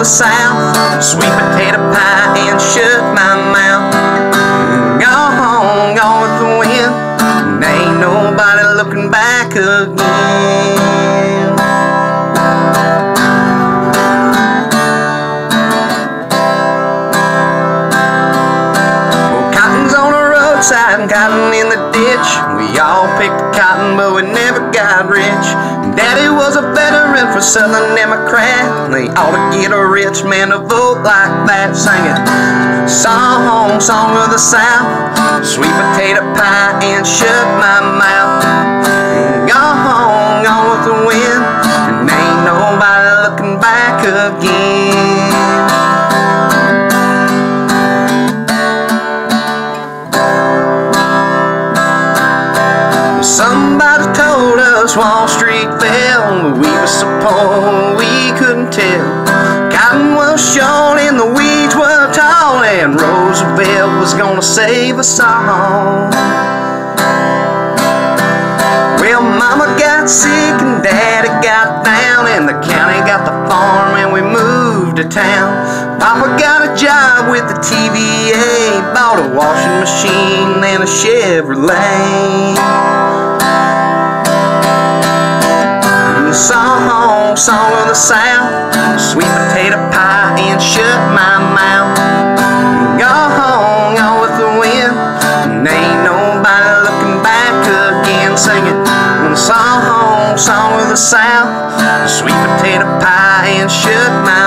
the South, sweet potato pie, and shut my mouth. Gone, gone with the wind, and ain't nobody looking back again. Well, cotton's on the roadside and cotton in the ditch. We all picked cotton, but we never got rich. Daddy was a veteran for Southern Democrat. They ought to get a rich man to vote like that, singing song, song of the South, sweet potato pie, and shut my mouth. Gone, gone with the wind, and ain't nobody looking back again. Somebody told us Wall Street fell, we were so poor we couldn't tell. Cotton was short and the weeds were tall, and Roosevelt was gonna save us all. Well, Mama got sick and Daddy got down, and the county got the farm and we moved to town. Papa got a job with the TVA, bought a washing machine and a Chevrolet. Song, song of the South, sweet potato pie, and shut my mouth. Gone, gone with the wind, and ain't nobody looking back again, singing song, song of the South, sweet potato pie, and shut my